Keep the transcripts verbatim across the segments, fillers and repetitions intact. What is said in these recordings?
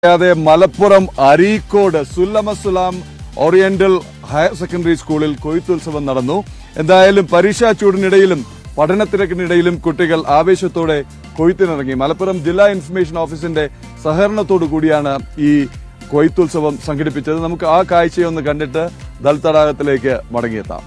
അതെ, Malappuram Areekode Sullamussalam oriental higher secondary സ്കൂളിൽ കൊയ്ത്തുത്സവം നടന്നു. എന്തായാലും പരീക്ഷാ ചൂടിനിടയിലും പഠനത്തിരക്കിനിടയിലും കുട്ടികൾ ആവേശത്തോടെ കൊയ്ത്തിനിറങ്ങി. മലപ്പുറം ജില്ലാ ഇൻഫർമേഷൻ ഓഫീസിന്റെ സഹകരണത്തോടു കൂടിയാണ് ഈ കൊയ്ത്തുത്സവം സംഘടിപ്പിച്ചത്. നമുക്ക് ആ കാഴ്ചയൊന്ന് കണ്ടിട്ട് ദൽ തടാകത്തിലേക്ക് മടങ്ങിയെത്താം.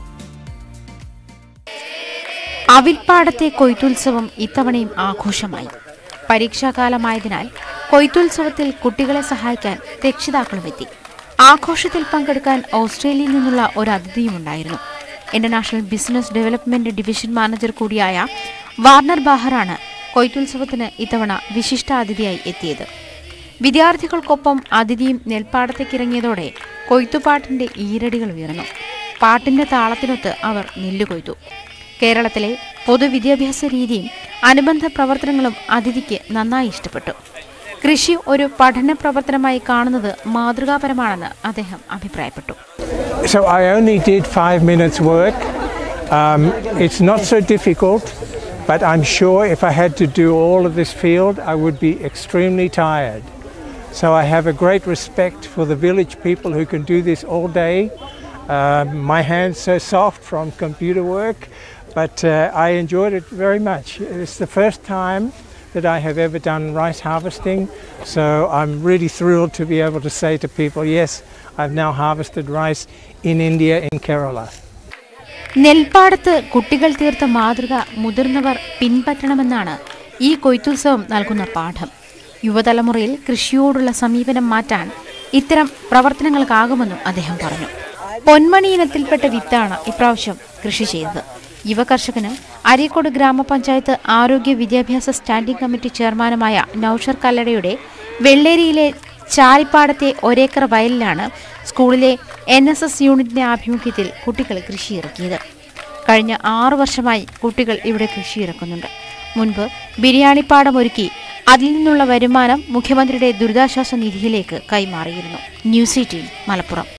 അവിൽപ്പാടത്തെ കൊയ്ത്തുത്സവം ഇത്തവണയും ആഘോഷമായി. പരീക്ഷാകാലമായതിനാൽ കൊയ്ത്തുത്സവത്തിൽ കുട്ടികളെ സഹായിക്കാൻ രക്ഷിതാക്കളുമെത്തി. ആഘോഷത്തിൽ പങ്കെടുക്കാൻ ഓസ്ട്രേലിയയിൽ നിന്നുള്ള ഒരു അതിഥിയുമുണ്ടായിരുന്നു. International business development division manager കൂടിയായ വാർണർ ബാഹറാണ് കൊയ്ത്തുത്സവത്തിന് ഇത്തവണ വിശിഷ്ടാതിഥിയായി എത്തിയത്. വിദ്യാർത്ഥികൾക്കൊപ്പം അതിഥിയും നെൽപ്പാടത്തേക്കിറങ്ങിയതോടെ കൊയ്ത്തുപാട്ടിന്റെ ഈരടികൾ ഉയർന്നു. പാട്ടിന്റെ താളത്തിനൊത്ത് അവർ നെല്ല് കൊയ്തു. കേരളത്തിലെ പൊതുവിദ്യാഭ്യാസ രീതിയും അനുബന്ധ പ്രവർത്തനങ്ങളും അതിഥിക്ക് നന്നായി ഇഷ്ടപ്പെട്ടു. കൃഷി ഒരു പഠന പ്രവർത്തനമായി കാണുന്നത് മാതൃകാപരമാണെന്ന് അദ്ദേഹം അഭിപ്രായപ്പെട്ടു. So I only did five minutes work. Um, it's not so difficult, but I'm sure if I had to do all of this field, I would be extremely tired. So I have a great respect for the village people who can do this all day. Uh, my hands so soft from computer work, but uh, I enjoyed it very much. It's the first time that I have ever done rice harvesting, so I'm really thrilled to be able to say to people, yes, I've now harvested rice in India, in Kerala. നെൽപ്പാടത്ത് കുട്ടികൾ തീർത്ത മാതൃക മുതിർന്നവർ പിൻപറ്റണമെന്നാണ് ഈ കൊയ്ത്തുത്സവം നൽകുന്ന പാഠം. യുവതലമുറയിൽ കൃഷിയോടുള്ള സമീപനം മാറ്റാൻ ഇത്തരം പ്രവർത്തനങ്ങൾക്കാകുമെന്നും അദ്ദേഹം പറഞ്ഞു. പൊന്മണി ഇനത്തിൽപ്പെട്ട വിത്താണ് ഇപ്രാവശ്യം കൃഷി ചെയ്തത്. യുവ കർഷകനും അരീക്കോട് ഗ്രാമപഞ്ചായത്ത് ആരോഗ്യ വിദ്യാഭ്യാസ സ്റ്റാൻഡിംഗ് കമ്മിറ്റി ചെയർമാനുമായ നൌഷർ കല്ലടയുടെ വെള്ളേരിയിലെ ചാലിപ്പാടത്തെ ഒരേക്കർ വയലിലാണ് സ്കൂളിലെ എൻ എസ് എസ് യൂണിറ്റിന്റെ ആഭിമുഖ്യത്തിൽ കുട്ടികൾ കൃഷിയിറക്കിയത്. കഴിഞ്ഞ ആറു വർഷമായി കുട്ടികൾ ഇവിടെ കൃഷിയിറക്കുന്നുണ്ട്. മുൻപ് ബിരിയാണിപ്പാടം ഒരുക്കി അതിൽ നിന്നുള്ള വരുമാനം മുഖ്യമന്ത്രിയുടെ ദുരിതാശ്വാസ നിധിയിലേക്ക് കൈമാറിയിരുന്നു. News eighteen Malappuram.